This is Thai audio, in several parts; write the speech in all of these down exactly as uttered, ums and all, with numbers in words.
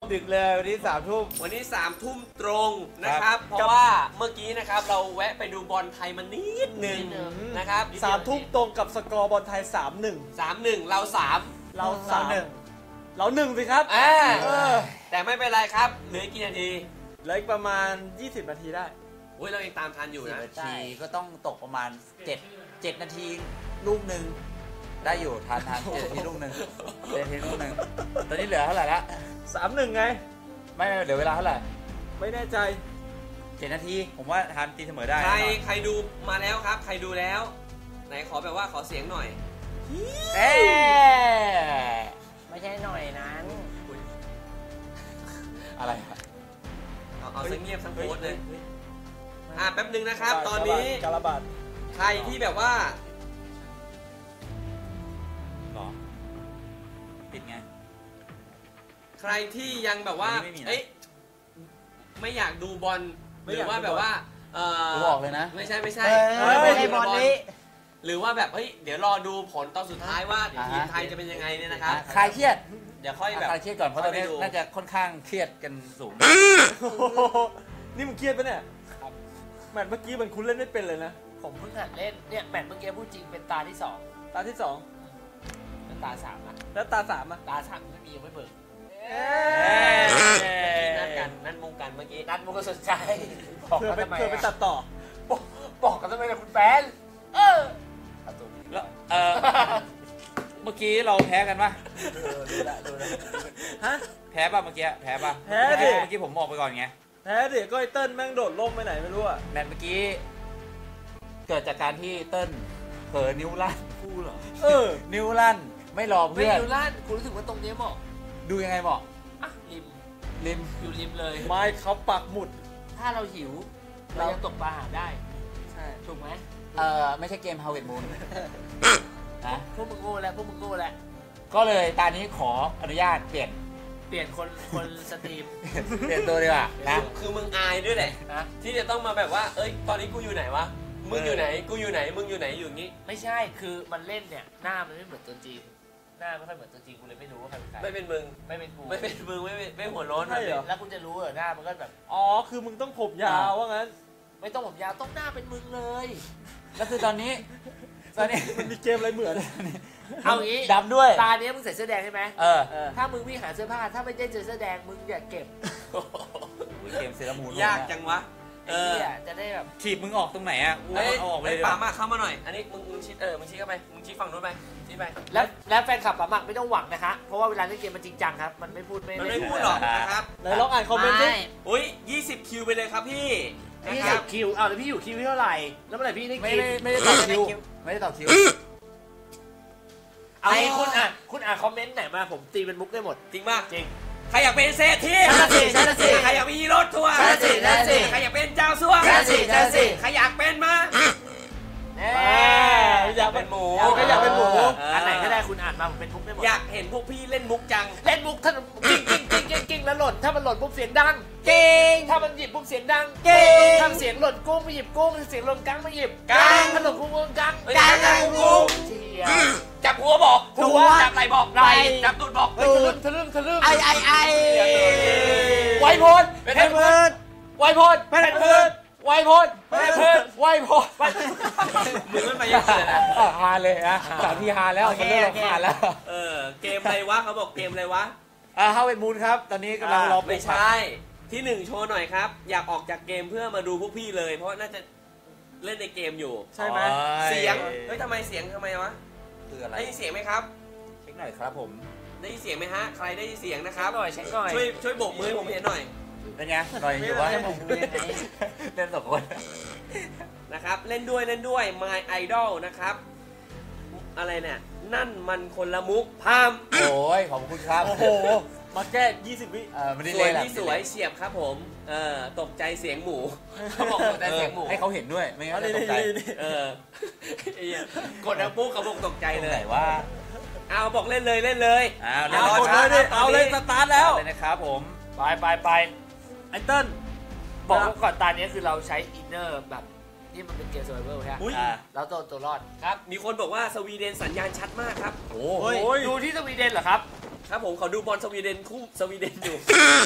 ดึกเลยวันนี้สามทุ่มวันนี้สามทุ่มตรงนะครับเพราะว่าเมื่อกี้นะครับเราแวะไปดูบอลไทยมานิดหนึ่งนะครับสามทุ่มตรงกับสกอร์บอลไทยสามหนึ่งสามหนึ่งเราสามเราสามหนึ่งเราหนึ่งสิครับอ่าแต่ไม่เป็นไรครับเหลือกี่นาทีเหลืออีกประมาณยี่สิบนาทีได้โอ้ยเราเองตามทันอยู่นะนาทีก็ต้องตกประมาณเจ็ด เจ็ดนาทีลูกหนึ่งได้อยู่ทานทานเจ็ดนาทีลูกหนึ่งเจ็ดนาทีลูกหนึ่งตอนนี้เหลือเท่าไหร่ละสามหนึ่งไงไม่ไม่เหลือเวลาเท่าไหร่ไม่แน่ใจเจ็ดนาทีผมว่าทานตีเสมอได้ใครใครดูมาแล้วครับใครดูแล้วไหนขอแบบว่าขอเสียงหน่อยเอ๊ไม่ใช่หน่อยนั้นอะไรเอาเอาเงียบทั้งโพสเลยอ่ะแป๊บนึงนะครับตอนนี้การบาดใครที่แบบว่าหรอปิดไงใครที่ยังแบบว่าเอ๊ะไม่อยากดูบอลหรือว่าแบบว่าเออบอกเลยนะไม่ใช่ไม่ใช่ไม่ใช่บอลนี้หรือว่าแบบเฮ้ยเดี๋ยวรอดูผลตอนสุดท้ายว่าทีมไทยจะเป็นยังไงเนี่ยนะครับคลายเครียดเดี๋ยวค่อยแบบคลายเครียดก่อนเพราะตอนนี้น่าจะค่อนข้างเครียดกันสูงนี่มึงเครียดปะเนี่ยแมตช์เมื่อกี้มันคุณเล่นไม่เป็นเลยนะผมเพิ่งหัดเล่นเนี่ยแมตช์เมื่อกี้พูดจริงเป็นตาที่สองตาที่สองเป็นตาสามอ่ะแล้วตาสามอ่ะตาสามไม่มียังไม่เบิกนัดกันนัดมุงกันเมื่อกี้นัดมุงก็สนใจเพื่อไปเพื่อไปตัดต่อบอกกันทำไมล่ะคุณแฟนเออแล้วเออเมื่อกี้เราแพ้กันปะดูแลดูแลฮะแพ้ป่ะเมื่อกี้แพ้ป่ะแพ้ดิเมื่อกี้ผมบอกไปก่อนไงแพ้ดิก็ไอ้เติ้ลแม่งโดดล่มไปไหนไม่รู้อะแมตช์เมื่อกี้เกิดจากการที่เติ้ลเผลอนิ้วลั่นคู่เหรอเออนิ้วลั่นไม่รอเพื่อนไม่นิ้วลั่นกูรู้สึกว่าตรงนี้เหมาะดูยังไงเหมาะอ่ะริมริมอยู่ริมเลยไม่เขาปักหมุดถ้าเราหิวเรายังตกปลาหาได้ใช่ถูกไหมเออไม่ใช่เกม Harvest Moon นะพวกมึงโง่แล้วพวกมึงโง่แล้วก็เลยตอนนี้ขออนุญาตเปลี่ยนเปลี่ยนคนคนสตรีมเปลี่ยนตัวดีกว่านะคือมึงอายด้วยแหละที่จะต้องมาแบบว่าเอ้ยตอนนี้กูอยู่ไหนวะมึงอยู่ไหนกูอยู่ไหนมึงอยู่ไหนอยู่งี้ไม่ใช่คือมันเล่นเนี่ยหน้ามันไม่เหมือนตัวจริงหน้าไม่ค่อยเหมือนตัวจริงกูเลยไม่รู้ว่าใครเป็นใครไม่เป็นมึงไม่เป็นกูไม่เป็นมึงไม่ไม่หัวร้อนใช่เหรอแล้วคุณจะรู้เหรอหน้ามันก็แบบอ๋อคือมึงต้องผมยาวว่างั้นไม่ต้องผมยาวต้องหน้าเป็นมึงเลยแล้วคือตอนนี้ตอนนี้มันมีเกมอะไรเหมือนเอางี้ดำด้วยตาเนี้ยมึงใส่เสื้อแดงใช่ไหมเออถ้ามึงวิ่งหาเสื้อผ้าถ้าไม่ได้เจอเสื้อแดงมึงอย่าเก็บเกมเซรามูนยากจังวะเออจะได้แบบถีบมึงออกตรงไหนอ่ะเอาออกไปเลยป่ามาเข้ามาหน่อยอันนี้มึงมึงชี้เออมึงชี้เข้าไปมึงชี้ฝั่งนู้นไปชี้ไปแล้วแล้วแฟนคลับป่ามาไม่ต้องหวังนะคะเพราะว่าเวลาเล่นเกมมันจริงจังครับมันไม่พูดไม่มันไม่พูดหรอกนะครับไหนลองอ่านคอมเมนต์ดิอุ้ยยี่สิบคิวไปเลยครับพี่ยี่สิบคิวอ้าวแล้วพี่อยู่คิวเท่าไหร่แล้วเมื่อไหร่พี่ได้ไม่ได้ไม่ได้ต่อคิวไม่ได้ต่อคิวเอางี้คุณอ่านคุณอ่านคอมเมนต์ไหนมาผมตีเป็นมุกได้หมดจริงมากจริงใครอยากเป็นเศรษฐีใช่สิใช่สิใครอยากมีรถทัวร์ใช่สิใช่สิใครอยากเป็นเจ้าสัวใช่สิใช่สิใครอยากเป็นมาอยากเป็นหมูก็อยากเป็นหมูอันไหนก็ได้คุณอ่านมาผมเป็นมุกได้หมดอยากเห็นพวกพี่เล่นมุกจังเล่นมุกถ้ากิ้งกิ้งกิ้งกิ้งกิ้งแล้วหล่นถ้ามันหล่นปุ๊บเสียงดังเก่งถ้ามันหยิบปุ๊บเสียงดังเก่งถ้าเสียงหล่นกุ้งไปหยิบกุ้งเสียงหล่นกังไปหยิบกังถ้าหล่นกุ้งกุ้งกังกังกังกุ้งจับหัวบอกหัวจับไหล่บอกไหล่จับตูดบอกทะลึ่งทะลึ่งทะลึ่งไอไอไอไวโพดเพชรพืชไวโพดเพชรพืชไวโพดเพชรพืชไวโพดมึงมันมาเยอะเลยนะฮาเลยนะสามทีฮาแล้วมันเริ่มฮาแล้วเออเกมอะไรวะเขาบอกเกมอะไรวะอ่าฮาวเวิร์ดมูนครับตอนนี้กำลังรอไม่ใช่ที่หนึ่งโชว์หน่อยครับอยากออกจากเกมเพื่อมาดูพวกพี่เลยเพราะน่าจะเล่นในเกมอยู่ใช่ไหมเสียงเฮ้ยทำไมเสียงทำไมวะคืออะไรได้ยินเสียงไหมครับเช็คหน่อยครับผมได้ยินเสียงไหมฮะใครได้ยินเสียงนะครับหน่อยเช็คหน่อยช่วยช่วยโบกมือผมเห็นหน่อยเป็นไงหน่อยอยู่ว่าให้ผมเล่นสองคนนะครับเล่นด้วยเล่นด้วย My Idol นะครับอะไรเนี่ยนั่นมันคนละมุกพามโอ้ยขอบคุณครับโอ้โหมาแก้ยี่สิบวิสวยที่สวยเฉียบครับผมเออตกใจเสียงหมูเขาบอกตกใจเสียงหมูให้เขาเห็นด้วยไม่งั้นจะตกใจเออกดนะปุ๊บเขาบอกตกใจเลยไหนว่าเอาบอกเล่นเลยเล่นเลยเอาเลยเอาเลยสตาร์ทแล้วเลยนะครับผมไปไปไปไอเติ้ลบอกก่อนตานี้คือเราใช้อินเนอร์แบบนี่มันเป็นเกมเซอร์ไวเวอร์ใช่ไหมแล้วตัวตัวรอดครับมีคนบอกว่าสวีเดนสัญญาณชัดมากครับโอ้ยดูที่สวีเดนเหรอครับครับผมเขาดูบอลสวีเดนคู่สวีเดนอยู่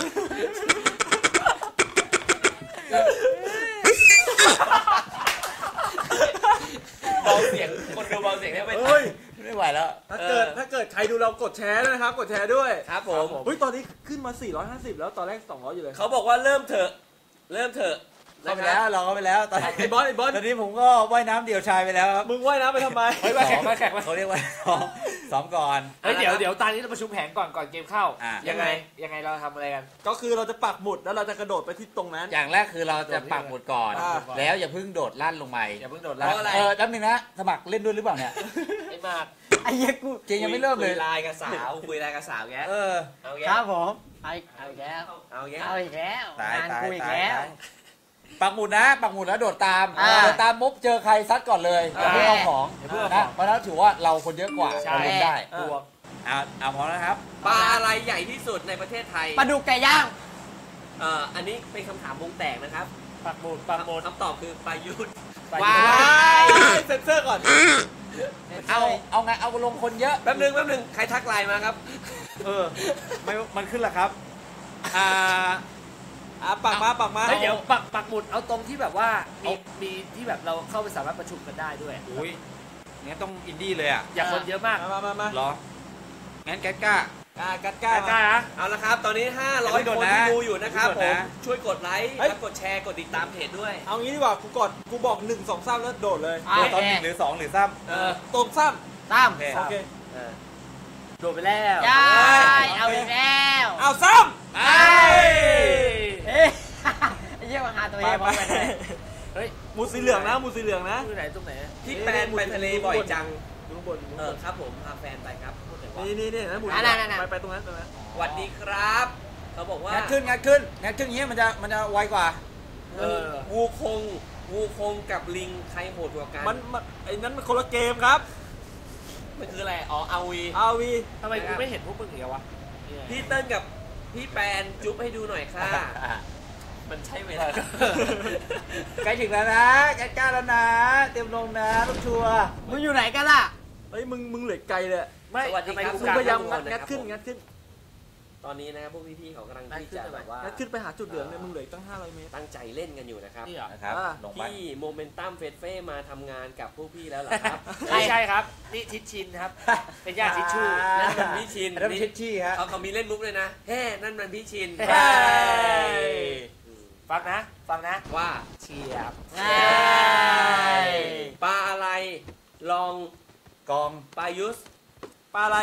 เบาเสียงคนดูเบาเสียงได้ไหมเฮ้ยไม่ไหวแล้วถ้าเกิดถ้าเกิดใครดูเรากดแชร์ด้วยนะครับ กดแชร์ด้วยครับผมเฮ้ยตอนนี้ขึ้นมาสี่ร้อยห้าสิบแล้วตอนแรกสองร้อยอยู่เลยเขาบอกว่าเริ่มเถอะเริ่มเถอะเข้าไปแล้วเราเข้าไปแล้วตอนนี้ไอ้บอลไอ้บอลตอนนี้ผมก็ว่ายน้ำเดี่ยวชายไปแล้วครับมึงว่ายน้ำไปทำไมเฮ้ยมาแข่งมาแข่งมาเขาเรียกว่าซ้อมซ้อมก่อนเฮ้ยเดี๋ยวเดี๋ยวตอนนี้เราประชุมแผนก่อนก่อนเกมเข้าอ่ะยังไงยังไงเราทำอะไรกันก็คือเราจะปักหมุดแล้วเราจะกระโดดไปที่ตรงนั้นอย่างแรกคือเราจะปักหมุดก่อนอ่าแล้วอย่าเพิ่งโดดลั่นลงไปอย่าเพิ่งโดดแล้ละวเออแป๊บนึงนะสมัครเล่นด้วยหรือเปล่าเนี่ยไอ้มากไอ้เหี้ยกูเกมยังไม่เริ่มเลยคุยไลน์กับสาวคุยไลน์กับสาวแกเออเอาแกครับผมไอ้เอาอีกแล้วเอาแกเอาอีกแล้วตายงานตายกูอีกตายแล้วตายปักหมุดนะปักหมุดแล้วโดดตามอ่าโดดตามปุ๊บเจอใครซัดก่อนเลยอย่าเพิ่งเอาของอย่าเพิ่งเอาขนะองเพราะฉะนั้นถือว่าเราคนเยอะกว่าใช่เราเล่นได้เออบวกเอาเอาพร้อมนะครับปลาอะไรใหญ่ที่สุดในประเทศไทยปลาดุกไก่ย่างเอ่ออันนี้เป็นคำถามวงแตกนะครับปักหมุดปักหมุดคำตอบคือปลายุทธไปว้าเซ็นเซอร์ก่อนเอาเอาไงเอาลงคนเยอะแป๊บนึงแป๊บนึงใครทักไลน์มาครับเออไม่มันขึ้นแล้วครับอ่าอ่ะปักมาปักมาเฮ้ยเดี๋ยวปักปักหมุดเอาตรงที่แบบว่ามีมีที่แบบเราเข้าไปสามารถประชุมกันได้ด้วยอุ้ยงั้นต้องอินดี้เลยอ่ะอย่าคนเยอะมากมามามามาเหรองั้นแก๊กก้ากล้ากล้ากกล้าล้านะเอาละครับ ตอนนี้ ห้าร้อยอย่าเพิ่งคนโดดนะที่ดูอยู่นะครับอย่าผเพิ่งมโดดนะช่วยกดไลค์เฮ้ยและกดแชร์กดติดตามเพจด้วยเอางี้ดีกว่ากูกดกูบอกหนึ่งสองสามแล้วโดดเลยอ่ะโดดตอนหนึ่งหรือสองหรือซ้เออตรงซ้ตามำโอเคำโอเคเออโดดไปแล้วยายเอาอีกแล้วเอาซ้ไปเอ๊ะไอ้เหี้ยมาหาตัวเองพร้อมกันเลยเฮ้ยำหมูสีเหลืองนะหมูสีเหลืองนะตรงไหนตรงไหนพี่แปนไปทะเลบ่อยจังดูข้างบนดูเอข้างอบนครับผมพาแฟนไปครับพูดถึงว่านี่นี่นี่นะหมูอ่ะนั่นๆๆไปไปตรงนั้นตรงนั้นสวัสดีครับ เขาบอกว่างัดขึ้นงัดขึ้นงัดขึ้นอย่างเงี้ยมันจะมันจะไวกว่าเอองูคงงูคงกับลิงใครโหดกว่ากันมันมันไอ้นั้นมันคนละเกมครับมันคืออะไร อ๋อเอาวีอาวีทำไมกูไม่เห็นพวกมึงอีกวะนี่ไงพี่เติ้ลกับพี่แปนจุ๊บให้ดูหน่อยค่ะ มันใช่เวลาใกล้ถึงแล้วนะแก๊กก้าแล้วนะเตรียมลงนะลูกชัวร์มึงอยู่ไหนกันล่ะเฮ้ยมึงมึงเหลือไกลเลยไม่สวัสดีทำไมครับกูมึงกลางพยายามครังับดงัดขึ้นงัดขึ้นตอนนี้นะครับพวกพี่ๆเขากำลังที่จะแบบว่างัดขึ้นไปหาจุดเหลืองเนี่ยมึงเหลืออกตั้งห้าร้อยเมตรตั้งใจเล่นกันอยู่นะครับนี่เหรอนะครับอ่าลงไปพี่โมเมนตัมเฟสเฟ่มาทำงานกับพวกพี่แล้วเหรอครับไม่ใช่ครับ นี่ทิชชินครับ เป็นญาติทิชชู่นั่นมันพี่ชินอันนั้นเป็นชิชชี่ฮะเขาเขามีเล่นมุกเลยนะเฮ้นั่นมันพี่ชินเฮ้ย ฟังนะ ฟังนะว่าเชียบใช่ปลาอะไรลองกองปลายุสปลาอะไร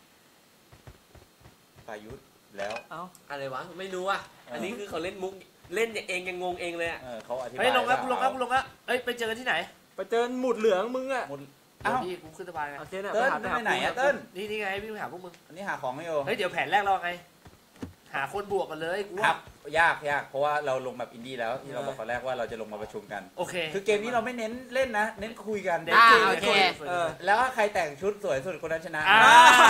พายุทธแล้วเอ้าอะไรวะไม่รู้อ่ะอันนี้คือเขาเล่นมุกเล่นเองยังงงเองเลยอ่ะเออเขาอธิบายเฮ้ยลงแล้วกูลงแล้วากูลงแล้วเฮ้ยไปเจอกันที่ไหนไปเจอหมุดเหลืองมึงอะหมดเดี๋ยอ้าววพี่กูขึ้นสะพานไงโอเคเนี่ยเติ้ลหาไปไหนอะเติ้ลนี่นี่ไงพี่ไปหาพวกมึงอันนี้หาของไม่อยู่เฮ้ยเดี๋ยวแผนแรกเราไง หาคนบวกกันเลยกูครัว่าบยากยากเพราะว่าเราลงแบบอินดี้แล้วที่เราบอกตอนแรกว่าเราจะลงมาประชุมกันโอเคคือเกมนี้เราไม่เน้นเล่นนะ เน้นคุยกันเดี๋ยวอ่าคุยโอเคคุยเออแล้วใครแต่งชุดสวยสุดคนนั้นชนะอ่า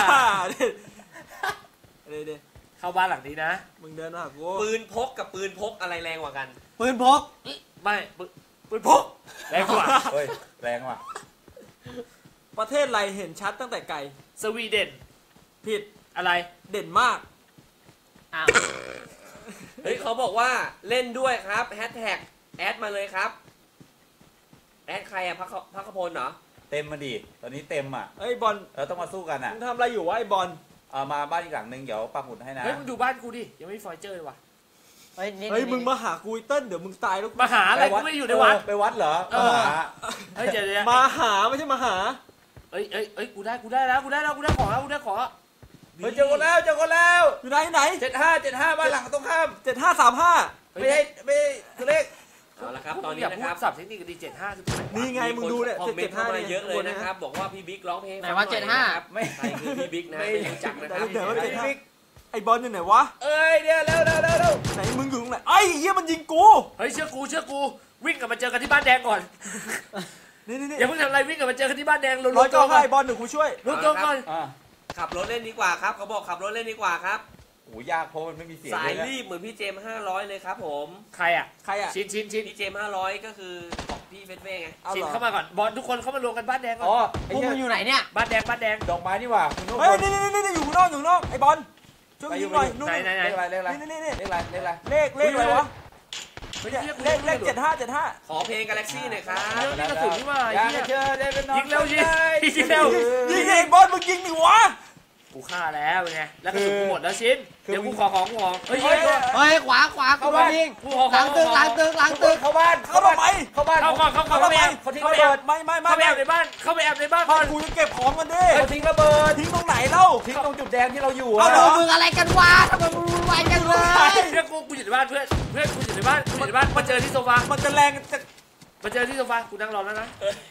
เดี๋ยวเดี๋ยวเข้าบ้านหลังนี้นะมึงเดินมาหากูปืนพกกับปืนพกอะไรแรงกว่ากันปืนพกไม่ปืนปืนพกแรงกว่าเฮ้ยแรงว่ะประเทศอะไรเห็นชัดตั้งแต่ไกลสวีเดนผิดอะไรเด่นมากอ้าวเฮ้ยเขาบอกว่าเล่นด้วยครับแฮชแท็กแอดมาเลยครับแอดใครอะพักพักพลเหรอเต็มมาดิตอนนี้เต็มอ่ะเอ้ยบอลเราต้องมาสู้กันอ่ะมึงทำอะไรอยู่วะไอ้บอลเอามาบ้านอีกหลังนึงเดี๋ยวปักหมุดให้นะเฮ้ยมึงดูบ้านกูดิ ยังไม่มีเฟอร์นิเจอร์เลยว่ะเฮ้ยนี่เฮ้ยนี่มึงมาหากูไอ้เติ้ลเดี๋ยวมึงตายแล้วกูมาหาอะไรกูไม่ได้อยู่ในวัดเไปวัดเหรอเออมาหาเฮ้ยเดี๋ยวเดี๋ยวมาหาไม่ใช่มาหาเอ้ยเอ้ยเอ้ยกูได้กูได้แล้วกูได้แล้วกูได้ของแล้วกูได้ของแล้วเฮ้ยเจอคนแล้วเจอคนแล้วอยู่ไหนไหนเจ็ดห้าเจ็ดห้าบ้านหลังตรงข้ามเจ็ดห้าสามห้าไม่ใช่ไม่ใช่ตัวเลขเอาละครับพวกตอนมึงนี้อย่านะพูคดรับสับเทคนิคกันดีเจ็ดห้าคือนี่ไงมึงดูเนี่ยคอมเมนเจ็ดต์ห้าเข้ามาเนี่ยเยอะเลยนะครับ บอกว่าพี่บิ๊กร้องเพลงไหนว่าเจ็ดห้าไม่ใครคือพี่บิ๊กนะไม่รู้จักนะครับเดี๋ยวว่าไอ้เจ็ดห้าบิ๊กไอ้บอลอยู่ไหนวะเอ้ยเดี๋ยวเร็วเร็วเร็วเร็วไหนมึงอยู่ตรงไหนไอ้เหี้ยมันยิงกูเฮ้ยเชื่อกูเชื่อกูวิ่งกลับมาเจอกันที่บ้านแดงก่อนนี่นี่นี่อย่าเพิ่งทำอะไรวิ่งกลับมาเจอกันที่บ้านแดงรวมร้อยๆตัวเก้าก่อให้นบอลเดี๋ยวกูช่วยรวมตัวก่อนอ่าขับรถเล่นดีกว่าครับเขาบอกขับรถเล่นดีกว่าครับโอ้ยากเพราะมันไม่มีเสียงสายเลรีบเหมือนพี่เจมห้าร้อยเลยครับผมใครอ่ะใครอ่ะชินชินชินพี่เจมห้าร้อยก็คือของพี่เฟสเฟ่ไงเอาชิเหนรอเข้ามาก่อนบอลทุกคนเข้ามารวมกันบ้านแดงก่อ๋ออนไอ้พวกเนี่ยมึงอยู่ไหนเนี่ยบ้านแดงบ้านแดงดอกไม้นี่หว่าคุณนุ่มเฮ้ยนี่นี่นี่อยู่ข้างนอกอยู่ข้างนอกไอ้บอลช่วยไปอยิยู่งไปหน่อยอยู่นู่นไหนไหนไหนเลขอะไรเลขอะไรนี่นี่นี่เลขอะไรเลขอะไรเลขเลขอะไรวะเลขเลขเจ็ดห้าเจ็ดห้าขอเพลงกาแล็กซี่หน่อยครับเดี๋ยวนี่กระสุนนี่ว่าไอ้อยากเหี้ยเจอได้เป็นน้องยิงเร็วยิงยิงเร็วยิงไอ้บอลมึงยิงดิวะกูฆ่าแล้วไงแล้วกระสุนกูหมดแล้วชินเดี๋ยวกูขอของกูขอเฮ้ยเฮ้เฮ้ยยเฮ้ยขวาขวากูโดนยิงกูขอหลังตึกหลังตึกหลังตึกเข้าบ้านเข้าทำไมเข้าบ้านเข้าก่อนเข้าก่อนเข้าเข้าทำไปไมแอบเขาทิ้งเข้าระไปเบิดไม่ไม่ไม่เข้าไปแอบในบ้านเข้าไปแอบในบ้านบ้านกูจะเก็บของกันดิเขาทิ้งระเบิดทิ้งตรงไหนเล่าทิ้งตรงจุดแดงที่เราอยู่เอาอะเหรพวกมึงอะไรกันวะทำไมมึงวุ่นวายกันเลยเพื่อนกูกูอยู่ในบ้านเพื่อนเพื่อนกูอยู่ในบ้านกูอยู่ในบ้านมาเจอที่โซฟามันจะแรงจะมาเจอที่โซฟากูนั่งรอแล้วนะ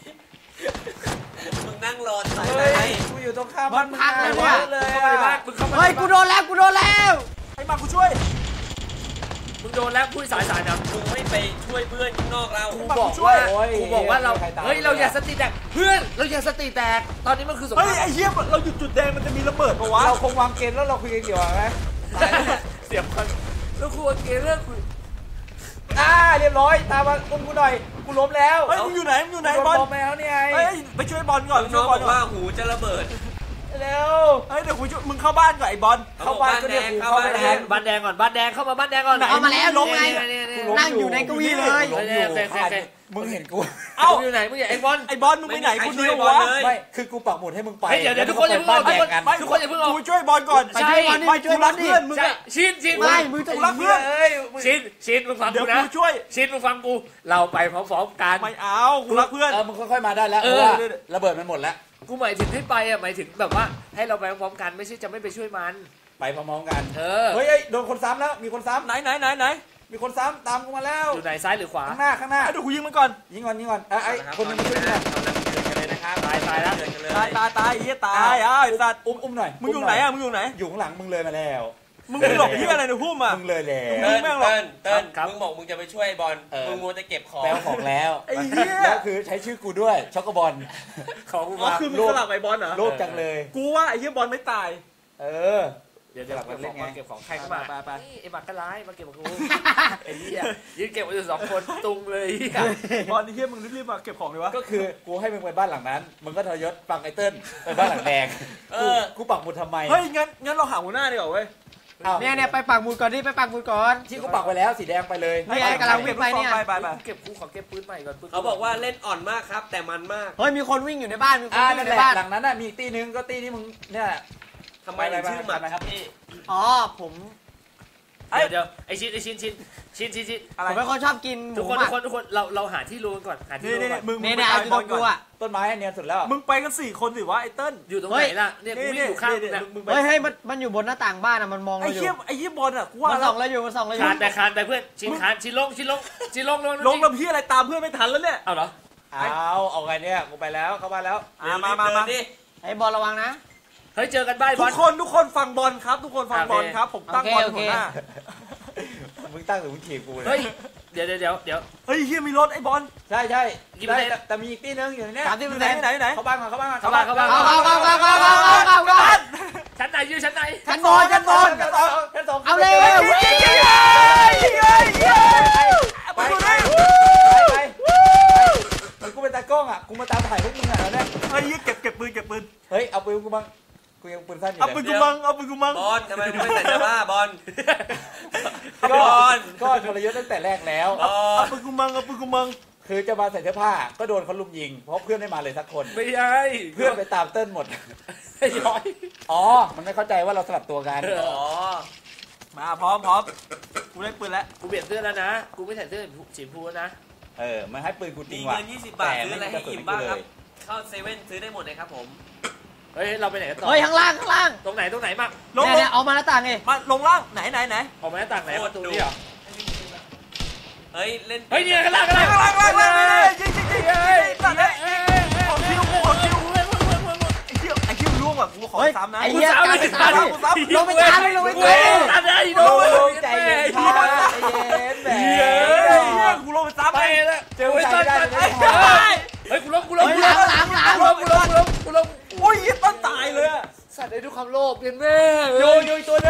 มึงนั่งรอใส่เฮ้ไหนยกูอยู่ตรงข้ามมันพังเลยว่ะเลยเข้ามาในบ้านอะมึงเข้ามาเฮ้ยในกูบ้านโดนแล้วกูโดนแล้วไอ้มากูช่วยมึงโดนแล้วพูดสายสายนะมึงไม่ไปช่วยเพื่อนข้างนอกเรากูบอกว่ากูบอกว่าเราเฮ้ยเราอย่าสติแตกเพื่อนเราอย่าสติแตกตอนนี้มันคือสงคเฮ้ยรามไอ้เหี้ยเราหยุดจุดแดงมันจะมีระเบิดปะวะเราคงวางเกณฑ์แล้วเราคุยกันเกี่ยวกับไหมเสียบคนแล้วกูเกเรื่องคุยอ่าเรียบร้อยตามมาอุ้มกูหน่อยกูล้มแล้วเฮ้ยมึงอยู่ไหนมึงอยู่ไหนโดนบบ ออลมแล้วนี่ไงเฮ้ยไปช่วยบอลก่อนน้ช่อวยงบบ อลก่ออกว่าน หูจะระเบิดเร็วเฮ้ยเดี๋ยวกูช่วยมึงเข้าบ้านก่อนไอ้บอลเข้าบ้านก็เรียกกูเข้าไปแทนบ้านแดงก่อนบ้านแดงเข้ามาบ้านแดงก่อนเอามาแล้วลงไงเนี่ยเนี่ยกูเนี่ยล้มนั่งอยู่ในเก้าอี้เลยล้มอยู่โอเคโอเคโอเคมึงเห็นกูเอ้ามึงอยู่ไหนมึงอยู่ไอ้บอลไอ้บอลมึงไปไหนกูเดียววะไม่คือกูปักหมุดให้มึงไปเฮ้ยเดี๋ยวเดี๋ยวทุกคนอย่าเพิ่งบ้านออกแดงกันไม่ทุกคนอย่าเพิ่งออกกูช่วยบอลก่อนใช่ไปช่วยบอลดิเพื่อนมึงใช่อะชินชินไม่มึงจะกูรักเพื่อนเอ้ยชินชินมึงฟังเดี๋ยกูวนะกูช่วยชินมึงฟังกูเราไปพร้อมๆกันไม่เอากูรักเพื่อนเออมึงค่อยๆมาได้แล้วเอเพอราะว่าระเบิดมันหมดแล้วกูหมายถึงให้ไปอ่ะหมายถึงแบบว่าให้เราไปพร้อมๆกันไม่ใช่จะไม่ไปช่วยมันไปพร้อมๆกันเออเฮ้ยเฮ้ยโดนคนซ้ำแล้วมีคนซ้ำไหนไหนไหนไหนมีคนซ้ำตามกูมาแล้วอยู่ไหนซ้ายหรือขวาข้างหน้าข้างหน้าไอ้เดี๋ยวกูยิงมันก่อนยิงก่อนยิงก่อนเอ้ยไอ้คนหนึงมาช่วยยิงก่อนกำลังเดินกันเลยนะครับตายตายแล้วเดินกันเลยตายตายตายไอ้เหี้ยตายอ้าวไอ้สัตว์อุ้มอุ้มหน่อยมึงอยู่ไหนอะมึงอยู่ไหนอยู่ข้างหลังมึงเลยมาแล้วมึงไม่หลบที่อะไรในหุ้มอะมึงเลยแล้วมึเติ้งลแม่งหรอเติ้ลเติ้ลครับมึงบอกมึงจะไปช่วยบอลเออมึงมัวแต่เก็บของแปลของแล้วไอ้เหี้ยแล้วคือใช้ชื่อกูด้วยช็อกโกบอลของกูอ๋อมาคือมึงสลับไอ้บอลเหรอโลภจังเลยกูว่าไอ้เหี้ยบอลไม่ตายเออเดี๋ยวเดี๋ยวเก็บของมาเก็บของใครเข้ามาไปไปไปนี่ไอ้บักกะร้ายมาเก็บของกูไอ้เหี้ยยืนเก็บไว้อยู่สองคนตุงเลยเหี้ยบอลไอ้เหี้ยมึงรีบๆมาเก็บของเลยวะก็คือกูให้มึงไปบ้านหลังนั้น มึงก็ทรยศฟังไอ้เติ้ลไปบ้านหลังแดงเออกูปักหมุดทำไมเฮ้ยงั้นงั้นเราหาหัวหน้าดีกว่าเว้ยอ้าวเนี่ยเนี่ยไปปักหมุดก่อนดิไปปักหมุดก่อนที่กูปักไปแล้วสีแดงไปเลยนี่ไงกำลังวิ่งไปเนี่ยไปไปไปเก็บกูขอเก็บปืนใหม่ก่อนปืนเขาบอกว่าเล่นอ่อนมากครับ แต่มันมากเฮ้ยมีคนวิ่งอยู่ในบ้านมีคนอ่าวิ่งอนั่ยู่นในแหละบ้านหลังนั้นน่ะมีอีกตีนึงก็ตีที่มึงเนี่ยทำไมถึงชื่อหมัดครับพี่อ๋อผมเอ้ยเดี๋ยวเดี๋ยวไอ้ชินไอ้ชินชินชินชินชินอะไรผมเป็นคนชอบกินหทุมูกคนหทุมักกคนทุกคนเราเราหาที่รู้กันก่อนหาที่นี่รู้นี่ก่อนมึงมึเนี่ยงเนี่ยไปอยู่ตบอรลงก่กูอนอ่ะต้นไม้อันเนียนสุดแล้วมึงไปกันสี่คนสิวะไอ้เติ้ลอยู่ตรงไหนล่ะเนี่ยกูวิ่งอยู่ข้างนี่เนี่ยมึงไปเฮ้ยเฮ้ยมันมันอยู่บนหน้าต่างบ้านอ่ะมันมองไอ้เราอเหี้ยยู่ไอ้เหี้ยบอลอะกูว่ามันแล้ส่วองเราอยู่มันส่องเราอคายู่นไปคานไปเพื่อนชินคานชินลงชินลงชินลงลงลงแล้วพี่อะไรตามเพื่อนไม่ทันแล้วเนี่ยเอาเหรอเอาเอาไงเนี่ยกูไปแล้วเข้าบ้านแล้วอ่ะมามามาเดินดิไอ้บอลระวังนะเฮ้ยเจอกันบ้านบทุอก ลคนทุกคนฟังบอลครับ ทุกคนฟังบอลครับ ผมตั้งบอลโอเคหัวหน้ามึงตั้งหรือมึงถีบกูเลยเฮ้ยเดี๋ยวเดี๋ยวเดี๋ยวเดี๋ยวเฮ้ยเฮียมีรถไอ้บอลใช่ใช่กี่เปอร์เซ็นต์แต่แต่มีอีกตีนึงอยู่เนี่ยสามสิบอเปอร์ไหนเซ็นต์ไหนไหนเข้าบ้านก่อนเข้าบ้านก่อนเข้าบ้านเข้าบ้านเอาเอาเอาเอาเอาเอาเอาเอาเอาชั้นไหนอยู่ชั้นไหนชั้นบอลชั้นบอลชั้นสองชั้นสองเอาเร็วยิงยิงยิงยิงยิงไปไปดูไปดิไปไปกูเป็นตากล้องอ่ะกูมาตามถ่ายพวกมึงอ่ะแล้วเนี่ยเฮ้ยเก็บเก็บปืนเก็บปืนเฮ้ยเอาปืนกูบ้างกูยังปืนสั้นอยู่เอาเลยปืนกูมังเอาปืนกูมังบอลทำไมมึงไม่ใส่เสื้อผ้าบอลก็บอลก็ทรยศตั้งแต่แรกแล้วบอเอาลปืนกูมังเอาปืนกูมังคือจะมาใส่เสื้อผ้าก็โดนเขาลุมยิงเพราะเพื่อนไม่มาเลยสักคนไม่ใช่เพื่อนไปตามเติ้ลหมดไอ้ย้อยอ๋อมันไม่เข้าใจว่าเราสลับตัวกันอ๋อมาพร้อมพร้อมกูได้ปืนแล้วกูเปลี่ยนเสื้อแล้วนะกูไม่ใส่เสื้อสีชมพูแล้วนะเออมันให้ปืนกูจริมีงว่ะเงินยี่สิบบาทซื้ออะไรให้อิ่มบ้างครับ เข้าเซเว่นซื้อได้หมดเลยครับผมเฮ้ยเราไปไหนกันต่อเฮ้ยข้างล่างข้างล่างตรงไหนตรงไหนมาลงเนี่ยเนี่ยเอามาหน้าต่างไงมาลงล่างไหนไหนไหนออกมาหน้าต่างไหนประตูนี่เหรอเฮ้ยเล่นเฮ้ยเนี่ยข้างล่างข้างล่างล่างล่างล่างยิงยิงยิงตัดเลยขอคิวขอคิวไอ้คิวไอ้คิวล่วงแบบกูขอเฮ้ยซ้ำนะไอ้เหี้ยการไปตามกูซ้ำลงไปตามเลยลงไปเฮ้ตามยตัดได้โดโอ้นยใจเย็นค่ะใจเย็นแหมเฮ้ยกูลงไปซ้ำไปไปแล้วเจอผู้ชายไม่ได้เลยไม่พอเฮ้ยกูล้มกูล้มเฮ้ยกูหล้ลัมงหลังหลังกูล้มกูล้มกูล้มกูล้มโอ้ยต้นตายเลยอะสัตว์ได้ทุกความโลภเพียงแม่โยโยอีกตัวหนึงอีก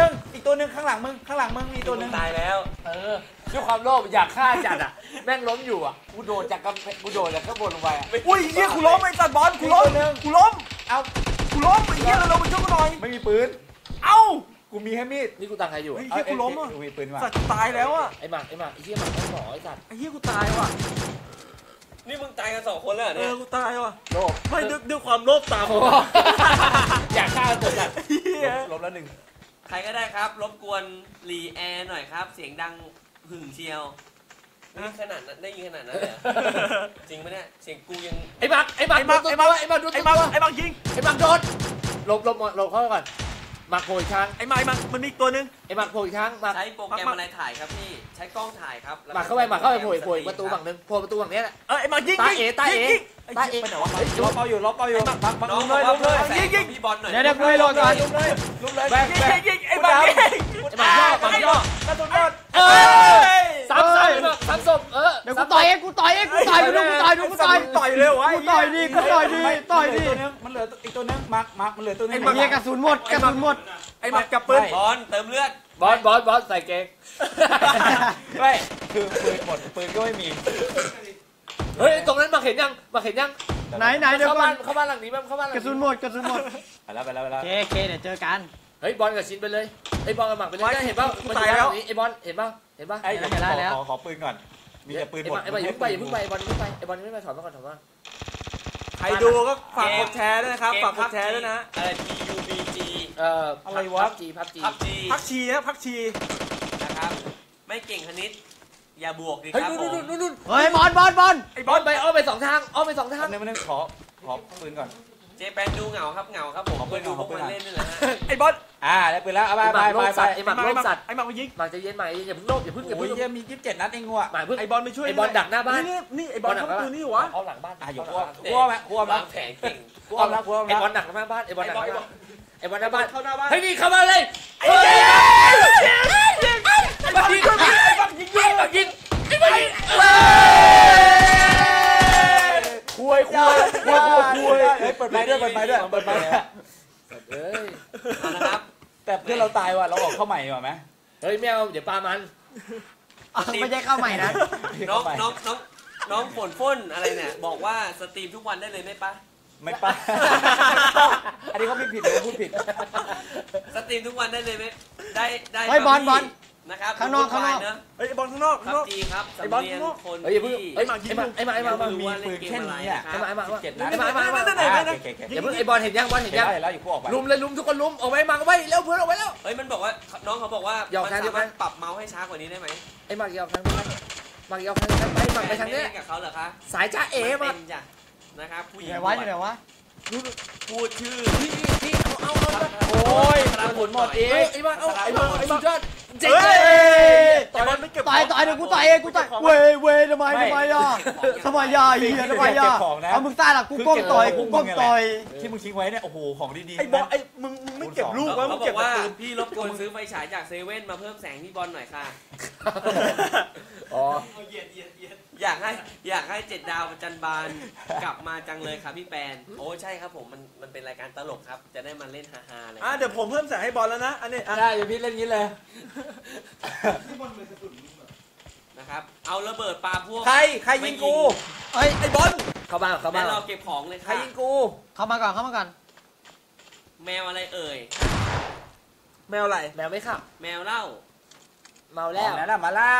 ตัวหนึ่งข้างหลังมึงข้างหลังมึงมีตัวหนึ่งตายแล้วเออด้วยความโลภอยากฆ่าจัดอ่ะแม่งล้มอยู่อ่ะกูโดดจากกำแพงกูโดดจากข้างบนลงไปอ่ะอุ้ยเฮียกูล้มไอ้สัตว์บอลกูล้มกูล้มเอากูล้มไอ้เฮียเราไปช่วยกูหน่อยไม่มีปืนเอ้ากูมีแค่มีดนี่กูตังใครอยู่เฮ้อะยเฮียกูล้มอ่ะกูมีปืนว่ะสัตว์ตายแล้วอ่ะไอ้หมักไอ้หมักไอ้เหี้ยหมักไอ้หมอไอ้สัตว์ไอ้เฮียกูตายว่ะนี่มึงตายกันสองคนแล้วเหรอเอเนี่ยอกูตายว่ะโลภไม่ด้วยด้วยความโลภตามโอ้อยากฆ่าตัวจัดเฮียลบแล้วหนึ่งใครก็ได้ครับ รบกวนรีแอร์หน่อยครับ เสียงดังหึ่งเชียวนี่ขนาดนั้นได้ยินขนาดนั้นเลยเหรอจริงไหมเนี่ยเสียงกูยังไอ้หมักไอ้หมักไอ้มักโดนไอ้ตัมัวกไอ้หมักโดนไอ้ตัมักวไอ้มักยิงไอ้หมักโดนหลบหลบหลบเข้าก่อนหมักโผล่อีกครั้งไอ้มักไอ้มักมันมีอีกตัวหนึงไอ้หมักโผล่อีกครั้งหมักใช้โปรแกรมอะไรถ่ายครับพี่ใช้กล้องถ่ายครับแล้วหมักเข้าไปหมักเข้าไปโผล่โผล่อีกประตูฝั่งหนึงโผล่ประตูฝั่งเนี้ยแหละเออไอ้มักยิงตายิงเอ๋ตาเอ๋ยิงตาเอ๋ไปไหนวะล็อกเป้าอยู่ล็อกเป้าอยู่บังบังน้องลุมบเลอย กลุว่าม เพิ่เลยมแสงของพี่บอลหน่อยเดี๋ยวเดี๋ยวกูให้โหลดก่อนลุมเลยลุมเลยแบกแบกยิงยิงไอ้มักยิงไอ้หมักย่อหมักย่อกระสุนหมดเออสามสามหมักสามศพเออเดี๋ยวกูต่อยเองกูต่อยเองกูต่อยดูกูต่อยดูกูต่อยต่อยเร็ววะกูต่อยดิกูต่อยดิต่อยดิมันเหลืออีกตัวนึงมาร์คมาร์คมันเหลือตัวนึงไอ้เหี้ยกระสุนหมดกระสุนหมดไอ้มักจับปืนบอลเติมเลือดบอสบอสบอสใส่เกงไม่คือปืนหมดปืนก็ไม่มีเฮ้ยตรงนั้นหมักเห็นยังหมักเห็นยังไหนไหนเดี๋ยวเข้าก่อบ้าน นเข้าบ้านหลังนี้มั้ยเข้าบ้านหลังกระสุนหมดกระสุนหมดไปแล้วไปแล้วไปแล้วเคเคเดี๋ยวเจอกันเฮ้ยบอลกับชินไปเลยไอ้บอลกับหมักไปเลยได้เห็นป่ะมันอยู่บ้านหลังนี้ไอ้บอลเห็นป่ะเห็นป่ะไอ้ขอขอปืนก่อนมีแต่ปืนไอ้หมบอดลไอ้บอลอย่าเพิ่งไปอย่าเพิ่งไปไอ้บอลอย่าเพิ่งไปไอ้บอลยังไม่ไปถอนมาก่อนถอนมาใครดูก็ฝากกดแชร์ด้วยนะครับฝากกดแชร์ด้วยนะอะไร P U B G เอ่ออะไรวะพับจีพับจีพับจีพักชีนะพักชีนะครับ ไม่เก่งคณิต อย่าบวกดิคเฮ้ยรับนู่นผนู่มนนู่นนู่นเฮ้ยบอลบอลบอลไอ้บบ ออลลไปอ้อมไปสองทางอ้อมไปสองทางอันนึงมันนึงขอขอปืนก่อนเจแปนดูเหงาครับเหงาครับผมขอปืนดูขพอวกปืนมันเล่นนี่แหละฮะไอ้บอลอ่าได้ปืนแล้วเอาไปไปไปไปไอ้หมักโลภสัตว์ไอ้มักมายิงหมักจะเย็นใหม่อย่าเพิ่งโลภอย่าเพิ่งอย่าโอ้เพิ่ยงเยี่ยมียี่สิบเจ็ดนัดเองว่ะหมายเพิ่งไอ้บอลไปช่วยไอ้บอลดักหน้าบ้านนี่นี่ไอ้บอลเข้าประตูนี่วะเอาหลังบ้านอ่ะอยู่คั่วคั่วไหมคั่วไหมวางแผนเก่งคั่วแล้วคั่วไอ้แล้วบอลดักหน้าบ้านไอ้บอลดักหน้าบ้านไอ้บอลหน้าบ้านเข้าหน้าบ้านเฮ้ยนี่เข้ามาเลยไอ้เจ๊ไอ้บอลยิงไอ้บอลยิงไอ้บอลยิงไอ้บอลยิงคุยคุยคุยคุยเฮ้ยเปิดไม้ด้วยเปิดไม้ด้วยเปิดไม้ด้วยเฮ้ยเอาละครับแต่เพื่อนเราตายว่ะเราออกเข้าใหม่ดีกว่าไหมเฮ้ยไม่เอาเดี๋ยวปลามันไม่ใช่เข้าใหม่นะน้องน้องน้องน้องฝนฟ้นอะไรเนี่ย บอกว่าสตรีมทุกวันได้เลยไหมปะไม่ป้าอันนี้เขาผิดผิดเขาพูดผิดสตรีมทุกวันได้เลยไหมได้ได้เฮ้ยบอลบอลนะครับข้างนอกข้างนอกเนอะเฮ้ยไอ้บอลข้างนอกคข้างรับนอกจีครับไอ้สำบอลเนียงข้างนอกคนเฮ้ยอย่าเพิ่งที่เฮ้ยไอ้หมักไอ้หมักไอ้หมักไอ้หมักรู้ว่าเล่นเกมอะไรนะครับไอ้หมักไอ้หมักเจ็ดนัดไอ้หมักไอ้หมักไอ้หมักนั่นไหนนั่นไหนอย่าเพิ่งไอ้บอลเห็นยังบอลเห็นเห็นยังแล้วเห็นแล้วอยู่คู่ออกไปลุมเลยลุมทุกคนลุมออกไปหมักเอาไว้เร็วเพื่อนออกไปแล้วเฮ้ยมันบอกว่าน้องเขาบอกว่าหยอกมันแทนสามารถเดียวกันปรับเมาส์ให้ช้ากว่านี้ได้ไหมไอ้หมักยาวทางนี้หมักยาวทางนี้ไปหมักไปทางนี้ม่เล่นกับเขาเหรอคะสายจ้าเอ๋หมัเป็กนจ้ะนะครับผู้หอญิยู่งไหนวะอยู่ไหนวะพูดชื่อพี่พี่เอาเอาเอาโอ้ยกระสุนหมดอีเฮ้ยกไอ้หมักเอาไอ้หมักไอ้หมักยอดเจ๋งเฮ้เลย ยแต่บอลไม่เก็บต่อยต่อยเดี๋ยวกูต่อยเองกูต่อยเว้ยเว้ยทำไมทำไมอ่ะทำไมอ่ะเฮียทำไมอ่ะเอามึงซ่าหรอกูก้มต่อยกูก้มต่อยที่มึงทิ้งไว้เนี่ยโอ้โหของดีๆไอ้บอลไอ้มึงมึงไม่เก็บลูกวะเขามึงบอเก็บกแต่ว่าปืนพี่รบกวนซื้อไฟฉายจากเซเว่นมาเพิ่มแสงที่บอลหน่อยค่ะอ๋ออยากให้อยากให้เจ็ดดาวประจันบานกลับมาจังเลยครับพี่แปนโอ้ใช่ครับผมมันมันเป็นรายการตลกครับ จะได้มาเล่นฮาๆเลยอ่ะเดี๋ยวผมเพิ่มแสงให้บอลแล้วนะ อันนี้อ่ะได้เดี๋ยวพี่เล่นงี้เลยนะครับ เอาระเบิดปาพวกใครใครยิงกูเฮ้ยไอ้บอลเข้าบ้านเข้าบ้าแล้นวเราเก็บของเลยใครค่ะยิงกูเข้ามาก่อนเข้ามาก่อนแมวอะไรเอ่ยแมวอะไรแมวไม่ขับแมวเหล้าเมาแล้แล้ว วนั่นน่ะมาแล้ว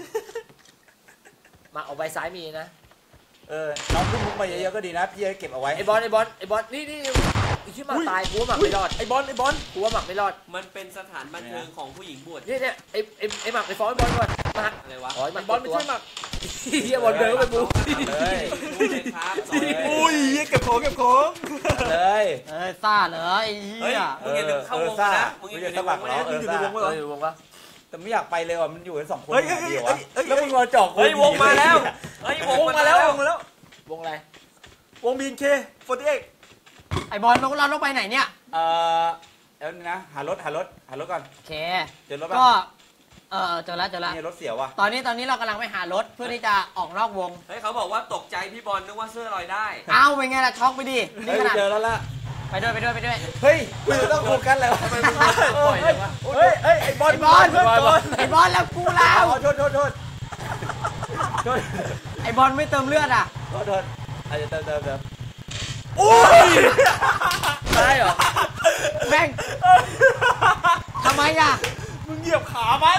มาเอาไปซ้ายมีนะเออน้องพุ่งมุกมาเยอะๆก็ดีนะพี่จะเก็บเอาไว้ไอ้บอลไอ้บอลไอ้บอลนี่นี่ไอ้ที่มาตายกูว่าหมักไม่รอดไอ้บอลไอ้บอลกูว่าหมักไม่รอดมันเป็นสถานบันเทิงของผู้หญิงบวชเนี่ยเนี่ยไอ้ไอ้ไอ้หมักไปฟ้องไอ้บอลก่อนมาอะไรวะอ๋อไอ้หมัไอ้กบอลไม่ใช่หมักเฮียบอลเดินไปบูเลยรู้เลยครับสอนเลยอุ้ยเก็บของเก็บของเลยเอ้ยซ่าเหรอไอ้เหี้เฮ้ยยมึงอย่าลืมเข้าวงนะมึงอย่าอยู่ในวงนะมึงอยู่ในวงเอออยู่วงปะแต่ไม่อยากไปเลยว่ะมันอยู่กันสองคนเฮ้ยเฮ้ยดีเฮ้วะยเฮ้ยแล้วมึงมาจอกเฮ้ยวงมาแล้วเฮ้ยววงมาแล้ววงมาแล้ววงอะไรวงบีนเคโฟร์ตี้เอ็กไอ้บอลเราเราต้องไปไหนเนี่ยเออแล้วนี่นะหารถหารถหารถก่อนโอเคเจอรถก็ป่ะเออเจอแล้วเจอแล้วนี่รถเสียว่ะตอนนี้ตอนนี้เรากำลังไปหารถเพื่อที่จะออกนอกวงเฮ้ยเขาบอกว่าตกใจพี่บอลนึกว่าเสื้อลอยได้เอ้าเป็นไงล่ะช็อกไปดินี่เฮ้ยขนาดเจอแล้วล่ะไปด้วยไปด้วยไปด้วยเฮ้ยกูจะต้องโฟกัสแล้วทำไมมึงปล่อยเลยวะเฮ้ยเฮ้ยไอ้บอลไอ้บอลเพื่อนก่อนไอ้บอลแล้วกูแล้วโทษโทษโทษโทษไอ้บอลไม่เติมเลือดอ่ะโทษโทษอาจจะเติมเติมเติมโอ้ยได้เหรอแม่งทำไมอ่ะมึงเหยียบขามัน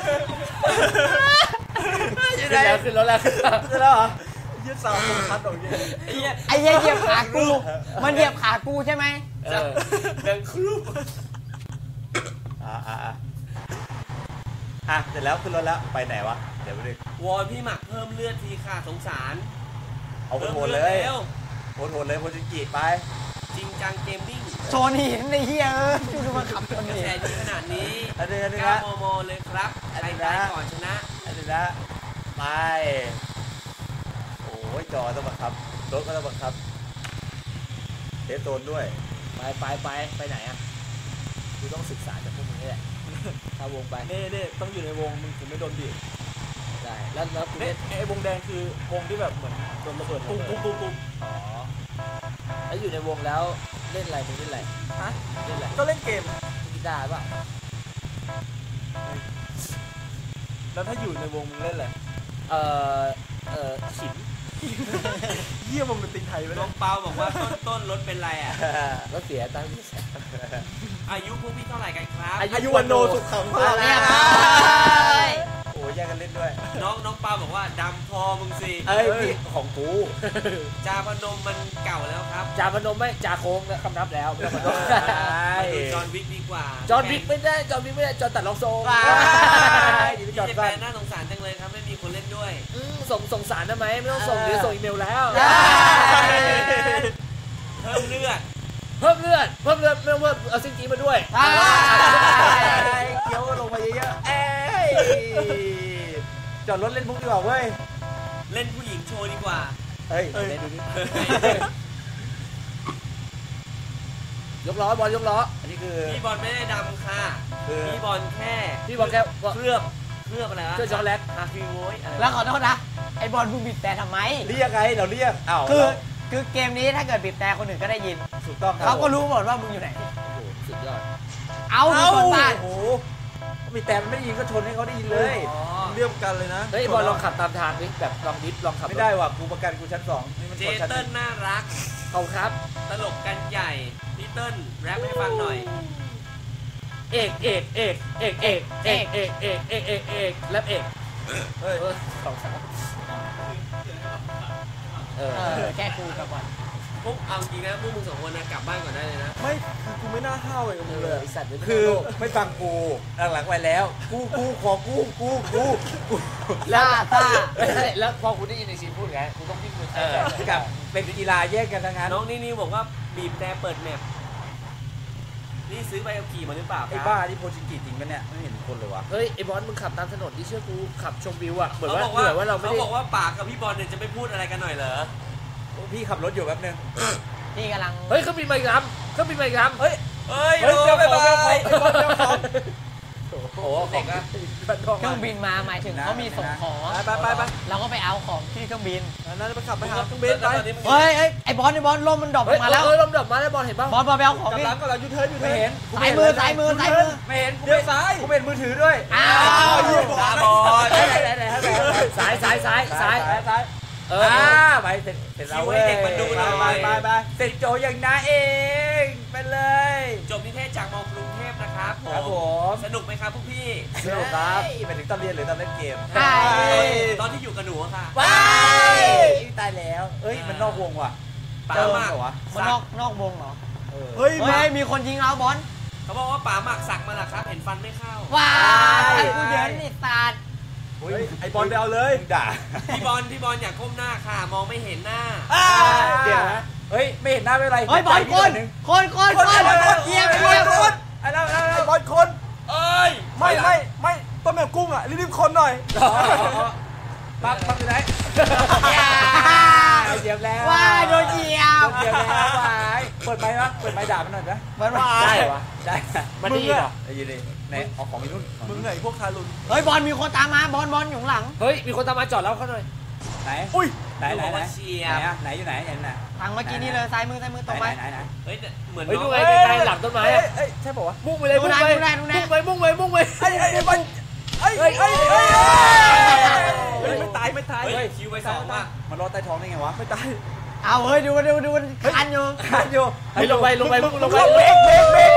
ขึ้นแล้วขึ้นแล้วแล้วขึ้นแล้วใช่แล้วเหรอยืดสาวผมคัดออกเยอะไอ้เหี้ยเหยียบขากู มันเหยียบขากูใช่ไหมเออดังครูปอ่าอ่าอ่าอ่ะเสร็จแล้วขึ้นรถแล้วไปไหนวะเดี๋ยวไปดูวอนพี่หมักเพิ่มเลือดทีค่ะสงสารเอาโหดพิ่มเลอย ดร็วโหดโหดเลยโพจิกิไปจริงจังเกมมิ่งโชว์หินไอ้เหี้ยเออดูมันขับชนกระหิแสนดีขนาดนี้อันนี้อันนี้เก้านะมมเลยครับอันใครนี้นะตายก่อนชนะอันนี้นะไปโอ้ยจอต้องบังคับรถก็ต้องบังคับเทสโซนด้วยไปไปไปไปไหนอ่ะกูต้องศึกษาจากพวกมึงนี่แหละเข้าวงไปเน่เน่ต้องอยู่ในวงมึงถึงไม่โดนบีบได้แล้วแล้วกูเน่เล่นไอ้วงแดงคือวงที่แบบเหมือนโดนระเบิดปุ้มปุ้มปุ้มปุ้มอ๋อแล้วอยู่ในวงแล้วเล่นอะไรมึงเล่นอะไรฮะเล่นอะไรก็เล่นเกมกีตาร์ป่ะแล้วถ้าอยู่ในวงมึงเล่นอะไรเออเออขิมเยี่ยมวงดนตรีไทยไปน้แล้อวงเปาบอกว่าต้นต้นรถเป็นไรอ่ะก็เสียตังค์ที่แสนอายุพวกพี่เท่าไหร่กันครับอายุวันโนสุขขังภาเรียบร้อยโอ้ยแย่งกันเล่นด้วยน้องน้องเปาบอกว่าดำพอมึงสิเอ้ยพี่ของกูจาพนมมันเก่าแล้วครับจ่าพนมไม่จ่าโค้งนะคำนับแล้วไม่ต้องพนมมาดูจอห์นวิกดีกว่าจอห์นวิกไม่ได้จอห์นวิกไม่ได้จอห์นตัดรองทรงดีพี่จอดเจบ้าแปนนน่าสงสารจังเลยครับไม่มีคนเล่นด้วยอืมส่งส่งสารได้ไหมไม่ต้องส่งเดี๋ยวส่งอีเมลแล้วเพิ่มเลือดเพิ่มเลือดเพิ่มเลือดไม่ต้องเพิ่มเอาซิงกี้มาด้วยอ่าเคี้ยวลงมาเยอะๆเอ้ยจอดรถเล่นมุกดีกว่าเว้ยเล่นผู้หญิงโชว์ดีกว่าเฮ้ยไหนดูดิยกล้อบอลยกล้ออันนี้คือพี่บอลไม่ได้ดำค่ะคือพี่บอลแค่พี่บอกแค่ว่าเคลือบเคลือบอะไรวะเคลือบช็อกโกแลตฮาฟิวโว้ยอะไรแล้วขอโทษนะ ไอ้บอลมึงบีบแต่ทำไมเรียกไงเราเรียกอ้าวคือคือเกมนี้ถ้าเกิดบีบแต่คนอื่นก็ได้ยินถูกต้องครับเขาก็รู้หมดว่ามึงอยู่ไหนโอ้โหสุดยอดเอาดูเอ้าคนบ้านโอ้โหมีแต่มันไม่ได้ยินก็ชนให้เขาได้ยินเลยอ๋อเรียบกันเลยนะเฮ้ยบอลลองขับตามทางดิแบบลองดิฟลองขับไม่ได้ว่ะกูประกันกูชั้นสองนี่มันเจชนชั้นหเติ้นึ่ลงน่ารักเขาครับตลกกันใหญ่พี่เติ้ลแรปให้ฟังหน่อยเอกเอกเอกเอกเอกเอกเอกเอกเอกเอกเอกแรปเอกเฮ้ยเออสองสามเออเออแค่กูกับบอลพวกเอาจริงนะพวกมึงสองคนนะกลับบ้านก่อนได้เลยนะไม่คือกูไม่น่าห้าวเลยกับเอมึงอเลยไอสัตว์ไม่คือโลกไม่ฟังกูหลังๆไปแล้ว กูกูขอกูกูกูกูล่าซ่าไม่ใช่แล้วพอคุณได้ยินในซีนพูดไงคุณต้องวิ่งไปเออกับเป็นกีฬาแยกกันทั้งนั้นน้องนี่นี่บอกว่าบีบแต่เปิดแมปนี่ซื้อใบขับขี่มาหรือเปล่าคไอ้รับบ้าที่โพชิงกิจริงปะเนี่ยไม่เห็นคนเลยวะเฮ้ยไอบอลมึงขับตามถนนที่เชื่อกูขับชมวิวอ่ะเหมือนเขาว่าบอกเหว่ามือนว่าเราไม่เขาได้บอกว่าปากกับพี่บอลเนี่ยจะไม่พูดอะไรกันหน่อยเหรอพี่ขับรถอยู่แป๊บนึงนี่กำลังเฮ้ยเครื่องบินมาอีกลำเครื่องบินมาอีกลำเฮ้ยเฮ้ยเฮ้ยโอ้เจ้าของบ๊ายบายเจ้าของไอ้บอลเจ้าของโอ้โหโอ้โหของนะเครื่องบินมาหมายถึงเขามีส่งของไปไปไปเราก็ไปเอาของที่เครื่องบินนั่นไปขับไปหาเครื่องบินไปเฮ้ยเฮ้ยไอ้บอลไอ้บอลลมมันดรอปลเฮ้ยงมาแล้วเออลมดอกมาแล้วบอลเห็นป่ะบอลบอลไปเอาของกำดิลังกำลังยูเทิร์นยูเทิไม่ร์นเห็นซ้ายมือซ้ายมือซ้ายมือไม่เห็นกูเดี๋ยวซ้ายกูเป็นมือถือด้วยอ้าอ้าววเหี้ยตาบอดไหนไหนไหนไหนไหนซ้ายซ้ายซ้ายซ้ายซ้ายซ้ายเอออ่าไปเสร็จเสร็จแล้วเว้ยไปไปไปเสร็จโจอย่างน้าเองไปเลยจบนิเทศจากมกรุงเทพนะครับผครับผม มสนุกไหมครับพวกพี่สนุกครับไปถึงตอนเรียนหรือตอนเล่นเกมใช่ตอนที่อยู่กับหนูอะค่ะว้ายตายแล้ว เอ้ยมันนอกวงว่ะป๋าเจอหมักเหรอวะมันนอกนอกวงเหรอเออเฮ้ยเฮ้มายมีคนยิงเราบอลเขาบอกว่าป๋าหมักสักมาแล้วครับ เห็นฟันไม่เข้าว้ายกูเดินนี่ตาดเฮ้ยไอบอลไปเอาเลยมึงด่าพี่บอลพี่บอลอย่าก้มหน้าค่ะ มองไม่เห็นหน้าเดี๋ยวนะเฮ้ยไม่เห็นหน้าไม่เป็นไรเฮ้ยบอลคนคนคนคนเกียร์เกียร์คนไอ้แล้วแล้วไอบอลคนเอ้ยไม่ไม่ไม่ต้มยำกุ้งอ่ะรีบๆคนหน่อยปักปักอยู่ไหนเดี๋ยวแล้วว้ายโดนเหยียบเดี๋ยวแล้ววายเปิดไมค์ปะเปิดไมค์ด่ามันหน่อยนะมันมาได้เหรอวะได้มันได้ยินเหรอไอ้ยีนี่ไหนเอาของไปนู่นมึงไงพวกคารุนเฮ้ยบอลมีคนตามมาบอลบอลอยู่ข้างหลังเฮ้ยมีคนตามมาจอดแล้วเขาหน่อยไหนอุ้ยไหนไหนบอกไหนว่าเชียไหนร์อะไหนอยู่ไหนไหนไหนทางเมื่อกี้นี่เลยซ้ายมือซ้ายมือตรงไหไปนไหนไหนเฮ้ยเหมือนเฮ้ยน้ดูองไงไงหลังต้นไม้เอ้ยอะเอ้ยใช่ป่าววะมุ่งไปเลยมุ่งไปมุ่งไปมุ่งไปมุ่งไปไอ้ไอ้ไอ้บอลไอ้ไอ้ไอ้ไอ้เฮ้ยไม่ตายไม่ตายเฮ้ยคิวไปสองว่ะมันรอดใต้ท้องได้ไงวะไม่ตายเอาเฮ้ยดูดูดูมันคันอยู่ขาดอยู่เฮ้ยลงไปลงไปมุ่งลงไปเบรกเบรกเบรก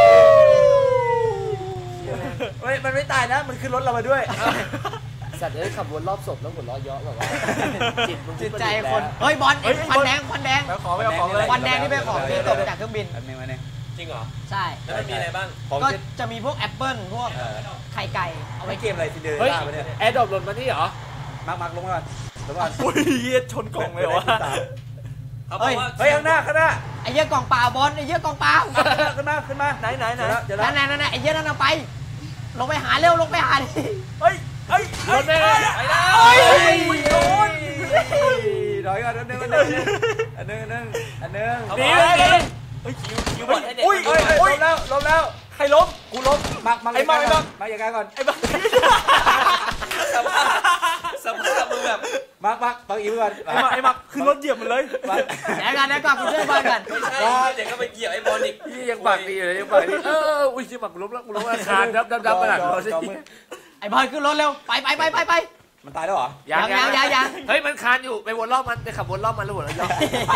เฮ้ยมันไม่ตายนะมันขึ้นรถเรามาด้วยสัตว์เอ้ยขับวนรอบศพแล้วหัวเราะเยาะแบบว่าจิตมึงจิตใจคนเฮ้ยบอลไอ้ควันแดงควันแดงไปขอไปเอาของเลยควันแดงที่เป็นของที่ตกจากเครื่องบินอันนี้มาเนี่ยจริงเหรอใช่แล้วมันมีอะไรบ้างของก็เจ็ดจะมีพวกแอปเปิ้ลพวกเออไข่ไก่เอาเอาไว้ไว้เกมอะไรทีเดียวเฮ้ยได้ปะเนี่ยแอร์ดรอปหล่นมานี่เหรอมาร์กมาร์กลงมาก่อนลงมาก่อนอุ้ยเหี้ยชนกล่องเลยวะเขาบอกว่าเฮ้ยข้างหน้าข้างหน้าไอ้เหี้ยกล่องเปล่าบอลไอ้เหี้ยกล่องเปล่าขึ้นมาขึ้นมาไหนไหนไหนเดี๋ยวแล้วเดี๋ยวแล้วนั่นนั่นนั่นไอ้เหี้ยนั่นเอาไป ลงไปหาเร็วลงไปหาดิเฮ้ยเฮ้ยรถแม่ไปแล้วเฮ้ยโดนถอยก่อนอันนึงอันนึงอันนึงอันนึงอันนึงเขาหบนีอกเลว่ายเฮ้ยคิวคิวบอลให้เด็กอุ้ยมาเฮ้ยดูหน่อยเฮ้ยล้มแล้วล้มแล้วใครล้มกูล้มมามาไอ้มาไอ้มามาอย่ากันก่อนไอ้บ้าสภาพสภาพมึงแบบมาร์กมาร์กปังอีกก่อนไอ้มาไอ้มาขึ้นรถเหยียบมันเลยมาเดี๋ยวกันเดี๋ยวก่อนกูช่วยบอลก่อนไม่ใช่เด็กก็ไปเหยียบไอ้บอลอีกพี่ยังปากดีอยู่เลยยังปากดีเอออุ้ยชิบักกูล้มแล้วกูล้มอาคารดับดับดับขนาดนั้นจอมือไอ้บอลขึ้นรถเร็วไปไปไปไปไปมันตายแล้วเหรอยังยังยังยังเฮ้ยมันคานอยู่ไปวนรอบมันไปขับวนรอบมันแล้วหัวเราะเยาะ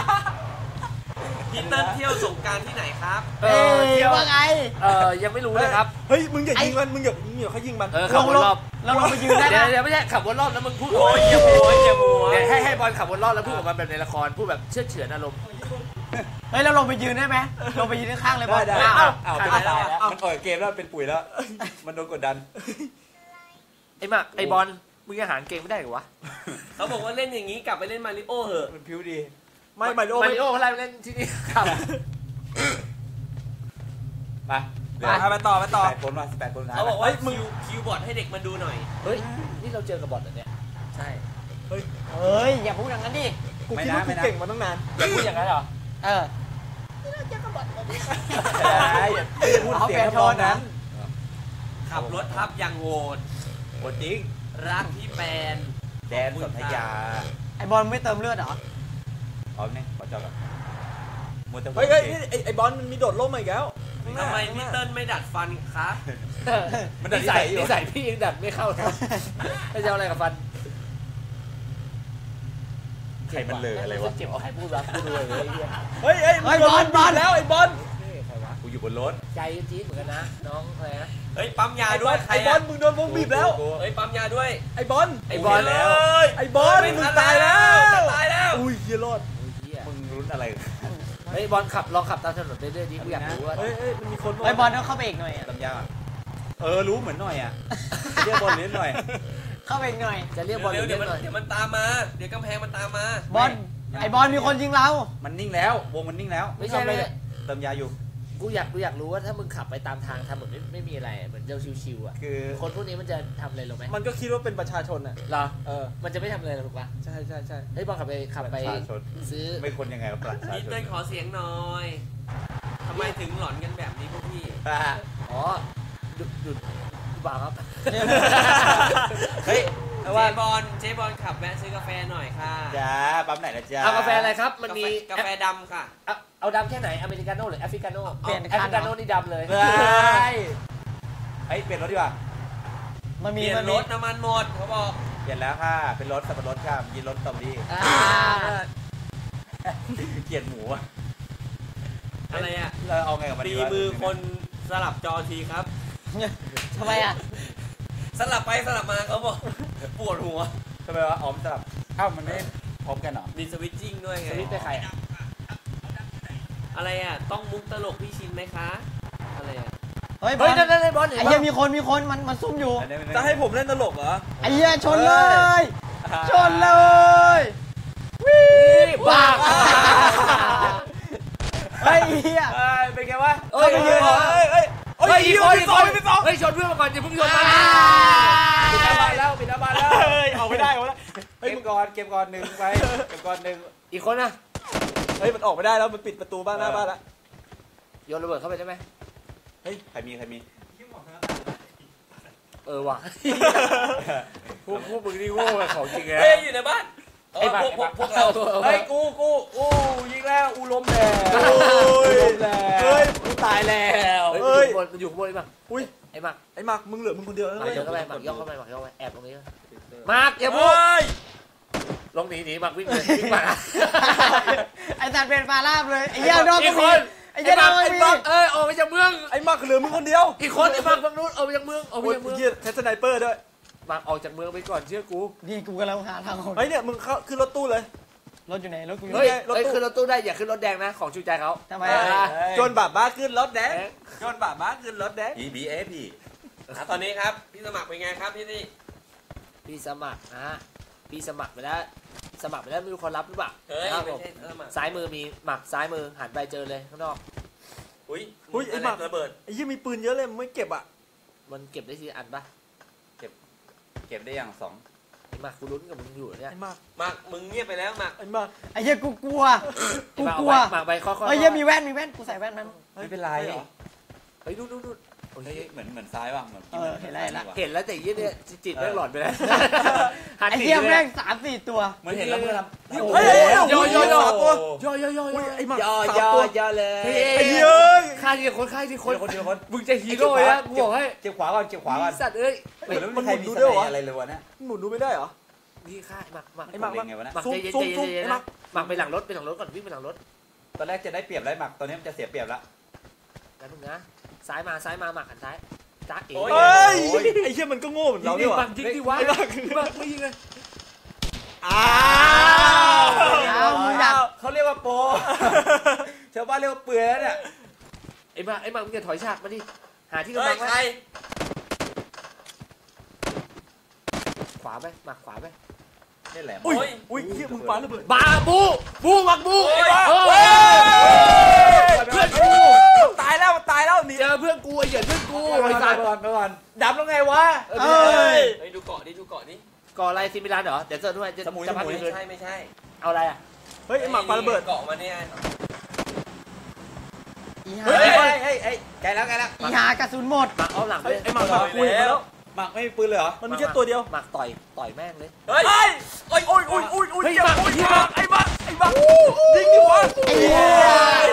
พี่เติ้ลเที่ยวสงกรารที่ไหนครับเอเอ้อย เที่ยวว่าไงเออยังไม่รู้เลยครับเฮ้ยมึงอย่ายิงมันมึงอย่ามึงอย่าเขายิงมันเออขับวนรอบเราลงไปยืนได้เดี๋ยวไหมเดี๋ยวไม่ใช่ขับวนรอบแล้วมึงพูดโอ้ยอย่าโวยอย่าโวยเดี๋ยวให้ให้บอลขับวนรอบแล้วพูดออกมาแบบในละครพูดแบบเชื่อเฉือนอารมณ์เฮ้ยเราลงไปยืนได้ไหมลงไปยืนข้างๆเลยบอได้ลได้อ้าวอ้าวเป็นตายแล้วมันเปิดเกมแล้วเป็นปุ๋ยแล้ว มันโดนกดดันไอ้มาไอ้บอลมึงยังหารเกมไม่ได้เหรอวะเขาบอกว่าเล่นอย่างนี้กลับไปเล่นมาริโอเหอะมันพิ้วดีไม่มาริโอมาไม่ริโอเขาไล่มาเล่นที่นี่ครับมาเดี๋ยวไปต่อไปต่อแปดคนมาแปดคนนะเขาบอกว่าคิวคิวบอร์ดให้เด็กมาดูหน่อยเฮ้ยนี่เราเจอกับบอทเหรอเนี่ยใช่เฮ้ยอย่าพูดอย่างนั้นดิกูคิดว่ากูเก่งมาตั้งนานอย่าพูดอย่างนั้นเหรอเออได้พูดเสียงพอนั้นขับรถทับอย่างโหดกดจริงรักพี่แปนแดนสนธยาไอ้บอลไม่เติมเลือดเหรอเอาเนี่ยขอจอกับมัวแต่เฮ้ยเฮ้ยนี่ไอ้ไอ้บอลมันมีโดดร่มมาอีกแล้วทำไมพี่เติ้ลไม่ดัดฟันคะมันดันนินิสัสัยยอยู่นิสัยพี่ยังดัดไม่เข้านะไม่จะเอาอะไรกับฟันใครมันเลยอะไรวะเจ็บเอาใครพูดวะพูดด้วยเลยไอ้เหี้ยเฮ้ยเฮ้ยเฮ้ยบอลบอลแล้วไอ้บอลนี่ใครวะกูอยู่บนรถใจจี๊ดเหมือนกันนะน้องอะไรนะเฮ้ยปั๊มยาไอ้บด้อวยลใครไอ้บออะลมึงโดนวงบีบแล้วเฮ้ยปั๊มยาด้วยไอ้บอลไอ้บอลแล้วไอ้บอลมึงตายแล้วจะตายแล้วอุ้ยเฮียรอดโอ้ยเหี้ยมึงรุ้นอะไรเฮ้ยบอลขับลองขับตามถนนไปเรื่อยๆดิกูอยากรู้ว่าเฮ้ยเฮ้ยมันมีคนไอ้บอลต้องเข้าไปอีกหน่อยอะลำยาเออรู้เหมือนหน่อยอ่ะเรียกบอลเล่นหน่อยเข้าไปอีกหน่อยจะเรียกบอลเดี๋ยวเล่เดี๋ยวน มันหน่อยเดี๋ยวมันตามมา เดี๋ยวกำแพงมันตามมาบอลไอ้บอลมีคนยิงเรามันนิ่งแล้ววงมันนิ่งแล้วไม่ใช่เลยเติมยาอยู่กูอยากกูอยากรู้ว่าถ้ามึงขับไปตามทางทำเหมือนไม่ไม่มีอะไรเหมือนเจ้าชิวๆอ่ะคือคนพวกนี้มันจะทำอะไรลงไหมมันก็คิดว่าเป็นประชาชนอ่ะเหรอเออมันจะไม่ทำอะไรหรอกถูกปะใช่ใช่ใช่เฮ้ยบอลขับไปขับไปประชาชนซื้อไม่คนยังไงกับประชาพี่ชนเติ้ลขอเสียงหน่อยทำไมถึงหลอนกันแบบนี้พวกพี่อ่าอ๋อหยุดหยุดดูบ่าครับเฮ้ยเจว่าบอลเจบอลขับแวะซื้อกาแฟหน่อยค่ะจ้าปั๊มไหนนะจ้าเอากาแฟอะไรครับ มันมีกาแฟดำค่ะเอาเอาดำแค่ไหนอเมริกาโน่หรือแอฟริกาโน่เปลี่ยนแอฟริกาโน่นี่ดำเลยเฮ้ยเฮ้ยเปลี่ยนรถดีกว่ามันเปมีลี่ยนมันรมีถน้ำมันหมดเขาบอกเปลี่ยนแล้วค่ะเป็นรถสับปะรดค่ะยินรถสตรอเบอรี่อ่าเกลียดหมูอะอะไรอ่ะเราเอาไงกับมันตีดีวะมือคนสลับจอทีครับทำไมอ่ะสลับไปสลับมาเขาบอกปวดหัวทำไมวะอ๋อมนสลับอ้าวมันไม่พร้อมกันเหรอมีสวิตชิ่งด้วยไงสวิตช์ไปใครอ่ะอะไรอ่ะ ต้องมุกตลกพี่ชินไหมคะ อะไรอ่ะเฮ้ยบอเฮ้ยลนั่นนั่นนั่นบอลเห็นไอ้ปะเหี้ยมีคนมีคนมันมันซุ่มอยู่อันนี้มันจะให้ผมเล่นตลกเหรอไอ้เหี้ยชนเลยอ่าชนเลยบ้าเฮ้ยเหี้ยเอ้ยเป็นไงวะเฮ้ยเข้าไปยืนเฮ้ยเฮ้ยเฮ้ยเฮ้ยอีอีกกคคน นอีอีกกคคน นอีกสองเฮ้ยชนเพื่อนมาก่อนอย่าเพิ่งชนมาปิดหน้าบ้านแล้วปิดหน้าบ้านแล้วเฮ้ยเอาไม่ได้เอาไม่ได้เฮ้ยเก็มึบงก่อนเก็บก่อนหนึ่งไปเก็บก่อนหนึ่งอีกคนนะเฮ้ยมันออกไม่ได้แล้วมันปิดประตูบ้านหน้าบ้านแล้วโยนระเบิดเข้าไปได้ไหมเฮ้ยใครมีใครมีเออว่ะพวกพวกมึงนี่โง่กับของจริงไงเฮ้ยอยู่ในบ้านเออพวกพวกพวกเราเฮ้ยกูกูกูยิงแล้วอูล้มแล้วโอ้ยล้มแล้วเฮ้ยกูตายแล้วเฮ้เฮ้ยยมันอยู่ข้างบนมันอยู่ข้างบนไอ้หมักอุ้ยไอ้หมักไอ้หมักมึงเหลือมึงคนเดียวแล้วหมักเว้ยย่องเข้าไปหมักย่องเข้าไปหมักย่องเข้าไปแอบตรงนี้หมักอย่าพูดเฮ้ยลงหนีหนีหมักวิ่งเลยวิ่งมาไอ้สัตว์เป็นปลาลาบเลยไอ้เหี้ยโดนอีกูกคมีนไอ้เหี้ยโดนกูไอ้มีหมักเอ้ยออกไปจากเมืองไอ้หมักเหลือมึงคนเดียวอีกคนไอ้หมักฝั่งนู้นออกไปจากเมืองออกไปโอ้ยจากเมืองเหี้ยแคสไนเปอร์ด้วยหมักออกจากเมืองไปก่อนเชื่อกูนี่กูกำลังหาทางออกเฮ้ยเนี่ยมึงเข้าขึ้นรถตู้เลยรถอยู่ไหนรถกูอยู่เฮ้ยไหนรถตู้เฮ้ยขึ้นรถตู้ได้อย่าขึ้นรถแดงนะของชูใจเขาทำไมเฮ้ยอ่ะจนบาบ้าขึ้นรถแดงจนบาบ้าขึ้นรถแดงบีบีเอพี่อ่ะตอนนี้ครับพี่สมัครเป็นไงครับที่นี่พี่สมัครนะฮะพี่สมัครไปแล้วสมัครไปแล้วไม่รู้คนรับหรือเปล่าเฮ้ยครับไม่ผมใช่สมัครซ้ายมือมีหมักซ้ายมือหันไปเจอเลยข้างนอกอุ้ยอุ้ยไอ้หมักระเบิดไอ้ยี่มีปืนเยอะเลยมึงไม่เก็บอ่ะมันเก็บได้ทีอันปะเก็บได้อย่างสองไอ้หมักกูลุ้นกับมึงอยู่เนี่ยไอ้หมักหมักมึงเงียบไปแล้วหมักไอ้หมักไอ้เหี้ยกูกลัว กูหมักลัวหมักไปค่อยๆไอ้เหี้ยมีแว่นมีแว่นกูใส่แว่นมันไม่เป็นไรเหรอเฮ้ยดูดูดูเฮ้ยเหมือนเหมือนซ้ายว่ะเหมือนเออเห็นแล้วเห็นแล้วเห็นแล้วแต่ยี่เนี่ยจิตแม่งหลอนไปแล้วหันไอ้หนีเหี้ยไปแม่แล้วงสามสี่ตัวเหมือนเห็นแล้วเมื่อทำเฮ้ยโยโยโยสามตัวโยโยโยอุ้ยไอ้หมักย่อสามย่อตัวย่อเลยไอ้เหี้ยเอ้ยฆ่าทีละคนฆ่าทีละคนคนเดียวคนมึงจะฮีโร่เลยนะกูบอกให้เก็บขวาก่อนเก็บขวาก่อนสัตว์เอ้ยเหมือนแล้วไม่มีใครมีมันหมุนดูสด้วยไนวะอะไรเลยวะเนี่ยหมุนดูไม่ได้เหรอนี่ฆ่าหมักหมักไอ้หมักเล่นไงวะเนี่ยหมักซุ่มใจเย็นซุ่ใจมเย็นซุ่มใจเย็นไอ้หมันะกหมักไปหลังรถไปหลังรถก่อนวิ่งไปหลังรถตอนแรกจะได้เปรียบไรหมักตอนนี้มันจะเสียเปรียบแล้วแล้วมึงนะซ้ายมาซ้ายมาหมักหันซ้ายจ้าเอ๋เฮ้ยไอ้เหี้ยมันก็โง่เหมือนเราเราเนี่เนี่ย ยว่ะบังจริงดิวะไอ้หมักบังไม่ยิงเลยอ้าวเอามึงอยากเขาเรียกว่าโปรชาวบ้านเรียกว่าเปลือยแล้วเนี่ยไอ้หมักไอ้หมักมึงจะถอยฉากมาดิหาที่เฮ้กำบัยงใครไว้ขวาไปหมักขวาไปนี่แหละอุ้ยอุ้ยเหี้ยมึงปาระเบิดบาบูบูหมักบูโอ้ยเออเฮ้ยเพื่อนกูตายแล้วตายแล้วหนีเจอเพื่อนกูไอ้เหยียดเพื่อนกูไปไอ้ก่สัอตนว์ไปก่อนไปก่อนดับแล้วไงวะเอ้เอ้ยเฮ้ยดูเกาะดิดูเกาะดิก่ออะไรซิมิลานเหรอเดี๋ยวเจอด้วยจะสมุยจะพักสมุยคืไม่นใช่ไม่ใช่เอาอะไรอ่ะเฮ้ยไอ้หมักปาระเบิดเกาะมาเนี่ยอีเฮ้หายเฮ้ยเฮ้ยใกล้แล้วใกล้แล้วอีหากระสุนหมดหมักเอาหลังเฮ้เลย ยไอ้หมักหมักคุยแล้วหมักไม่มีปืนเลยเหรอมันมีแค่ตัวเดียวหมักต่อยต่อยแม่งเลยเฮ้ยเฮ้ยโอ้ยโอ้ยโอ้ยโอ้ยโอ้ยเฮ้ยเจ็บหมักโอ้ยที่หหมัมักกไอ้หมักไอ้หมักยิงดิวะไอ้เหี้ย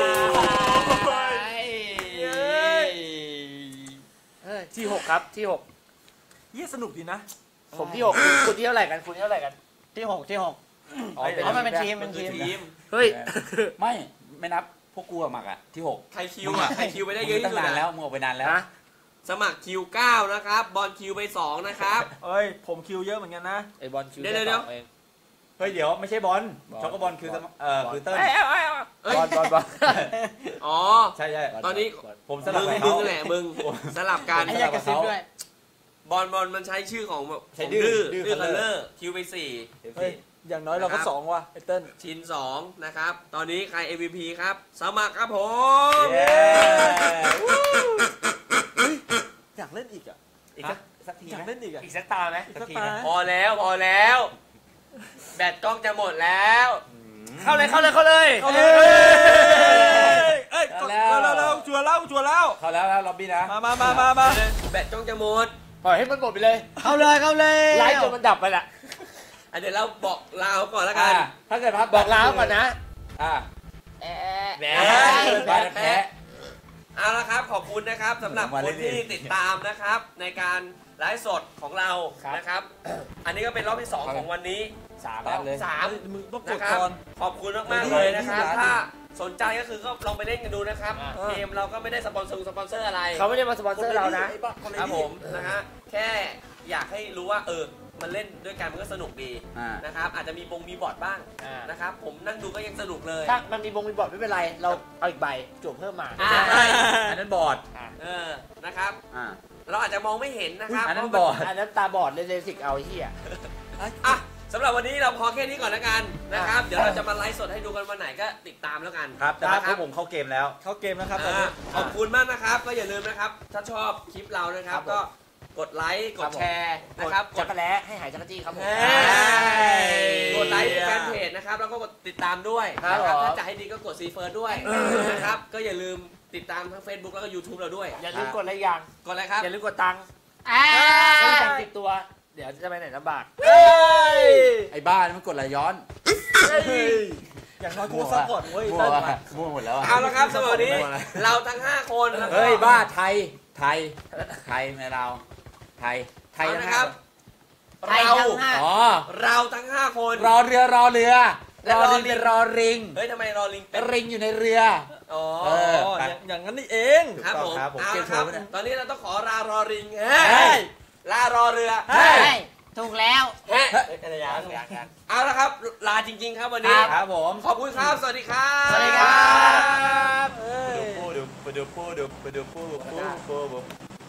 เฮ้ยที่หกครับที่หกเยี่ยสนุกดีนะผมที่หกคุณที่เท่าไหร่กันคุณที่เท่าไหร่กันที่หกที่หกอ๋อเอามันเป็นทีมมัเป็น นคือทีมทีมเฮ้ยไม่ไม่นับพวกกูอะหมักอะที่หกใครคิวอ่ะใครคิวไปได้เยอะตั้ที่งสุดนานอะแล้วมึงออกไปนานแล้วนะสมัครคิวเก้านะครับบอลคิวไปสองนะครับเอ้ยผมคิวเยอะเหมือนกันนะไอบอลคิวเดี๋ยวเดี๋ยวเดี๋ยวเองเฮ้ยเดี๋ยวไม่ใช่บอลบอลช็อกโกบอลคือสมเอ่อบอลคือเติ้ลเอ้ยเอ้ยเอ้ยเอ้ยบอลบอลบอลอ๋อใช่ใช่ตอนนี้ผมสมึลับงให้มึเขางแหละมึงสลับกันไอ้เหี้ยกระซิบด้วยบอลบอลมันใช้ชื่อของแบบใช้ของดื้ดื้ออดื้ดื้ออคัคัลลเลเลออร์ร์คิวไปสี่เฮ้ยอย่างน้อยเราก็สองว่ะไอ้เติ้ลชินสองนะครับ ตอนนี้ใคร เอ็ม วี พี ครับ สมัครครับผมเย้อยากเล่นอีกอ่ะอีกสักสักทีอยากไหมเล่นอีกอ่ะอีกสักตาไหมอีกสัสักกทีตานะพอแล้วพอแล้ว แบตกล้องจะหมดแล้วเข้าเลยเข้าเลยเข้าเลยเอาเลยเอ้ยกดแล้วแล้วจัวแล้วจัวแล้วเขาแล้วแล้วล็อบบี้นะมามามามามาแบตกล้องจะหมดปล่อยให้มันหมดไปเลยเข้าเลยเข้าเลยไลฟ์จนมันดับไปละอ่ะเดี๋ยวเราบอกลาเขาก่อนแล้วอ่ากันถ้าเกิดพับบอกลาก่อนนะอ่าแหแหมแพ้แพ้เอาละครับขอบคุณนะครับสำหรับมาคเล่นนที่เองติดตามนะครับ ในการไลฟ์สดของเรานะครับ อันนี้ก็เป็นรอบที่สองของวันนี้สามแล้วเลยสามมึงต้องกนะดครับก่อนขอบคุณมากๆเลยนะครับเฮ้ยถ้าสนใจก็คือก็ลองไปเล่นกันดูนะครับอ่าเกมเราก็ไม่ได้สปอนเซอร์สปอนเซอร์อะไรเขาไม่ได้มาสปอนเซอร์เรานะครับผมนะฮะแค่อยากให้รู้ว่าเออมันเล่นด้วยกันมันก็สนุกดีอ่านะครับอาจจะมีบงมีบอร์ดบ้างอ่านนะครับผมนั่งดูก็ยังสนุกเลยถ้ามันมีบงมีบอร์ดไม่เป็นไร เราเอาอีกใบจวบเพิ่มมาอ่าอันนั้นบอร์ดเออนะครับอ่าเราอาจจะมองไม่เห็นนะครับอันนั้นเพราะบอร์ดอันนั้นตาบอดเลยเลสิกเอาไอ้เหี้ยอ่ะสำหรับวันนี้เราพอแค่นี้ก่อนแล้วกันนะครับ เดี๋ยวเราจะมาไลฟ์สดให้ดูกันวันไหนก็ติดตามแล้วกันครับ แต่นะว่าคพวรักผมเข้าเกมแล้วเข้าเกมนะครับตอนอ่านี้ขอบคุณมากนะครับ ก็อย่าลืมนะครับ ถ้าชอบคลิปเรานะครับ ก็กดไลค์กดแชร์นะครับกจัดกรแล้ให้หายจักรจี้ครับผมเฮ้ยกดไลค์แฟนเพจนะครับแล้วก็กดติดตามด้วยครับนะครับผมถ้าจะให้ดีก็กดซีเฟิร์สด้วยนะครับก็อย่าลืมติดตามทั้ง Facebook แล้วก็ YouTube เราด้วยอย่าลืมกดอะไรอย่างกดอะไรครับอย่าลืมกดตังค์อ่าไม่มีตังค์ติดตัวเดี๋ยวจะไปไหนลำบากเฮ้ยไอ้บ้านี่มันกดไหลย้อนอย่างน้อยกูซัพพอร์ตเว้ยมั่วตั้งวะมามั่วหมดแล้วอะเอาละครับสำหรับวันนี้เราทั้งห้าคนแล้วก็เฮ้ยบ้าไทยไทยไทยไม่เราไทยไทยเอาทั้งนะคห้ารับไทยเราทั้งห้าอ๋อเราทั้งห้าคนรอเรือรอเรือและรอรอลิงลิงเป็นรอริงเฮ้ยทำไมรอลิงเป็นริงอยู่ในเรืออ๋อเอออ๋ออย่างอย่างนั้นนี่เองครับผมครับผมเอาเกมละโชครับว์ปะเนี่ยตอนนี้เราต้องขอลารอริงเฮ้เฮ้ยยลารอเรือใช่ถูกแล้วเฮ้ยเอ้ยอะไรอย่างเอาละครับลาจริง ๆ ครับวันนี้ครับผมขอบคุณครับสวัสดีครับสวัสดีครับปูดูปูดูปูดูปูดูปูปูปู